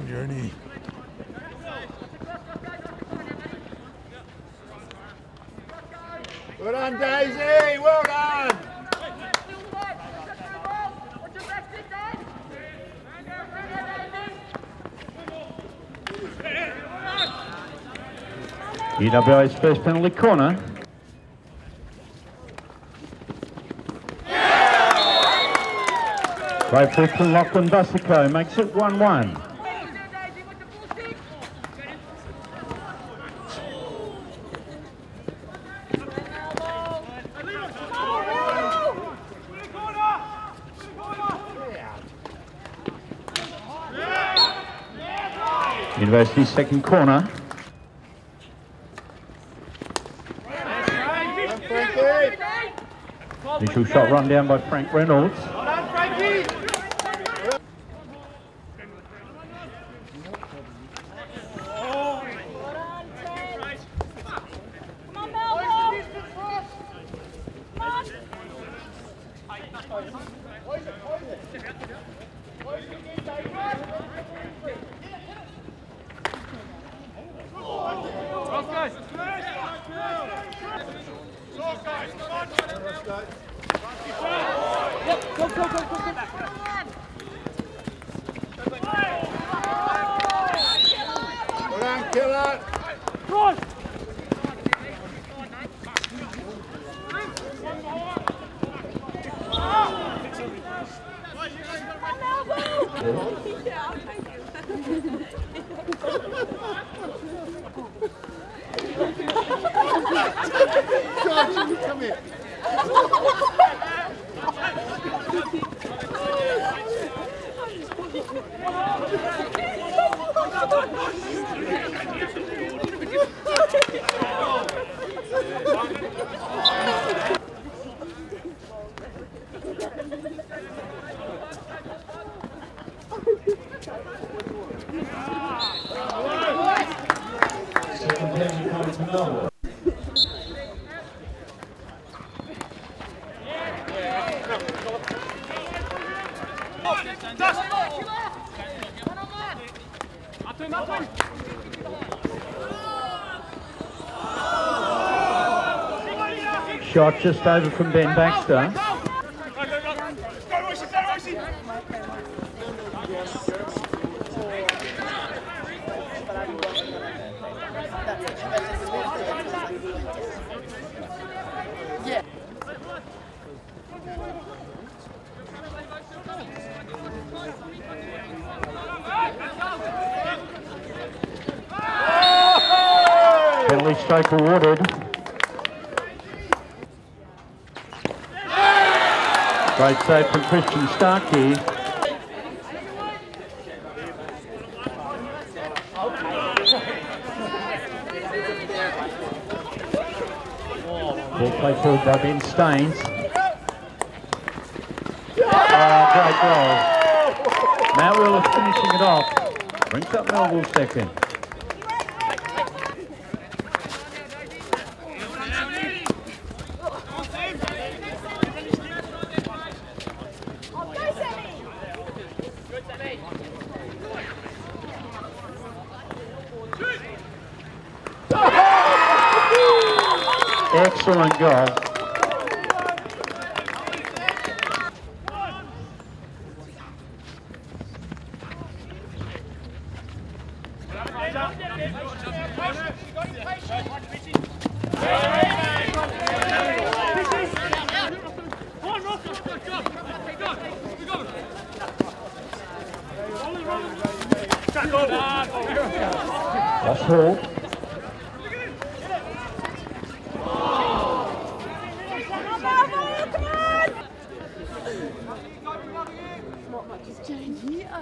your knee. Well done, Daisy! Well done! UWA's first penalty corner. Great flip from Lachlan Bussico makes it 1-1. University's second corner. Initial shot run down by Frank Reynolds. Come here. Shot just over from Ben Baxter. Penalty stroke awarded. Great save from Christian Starkey. Ball played forward by Ben Staines. Great goal. Matt Wheeler finishing it off. Brings up Melville second. Excellent goal. That's Hall. Not much has changed here.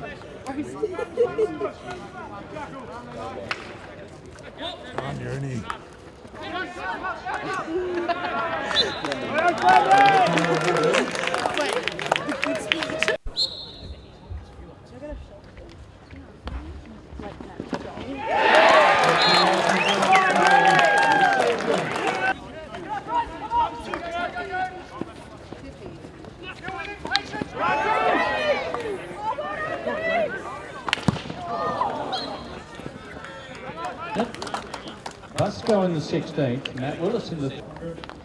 On your knee. Pascoe in the 16th, Matt Willis in the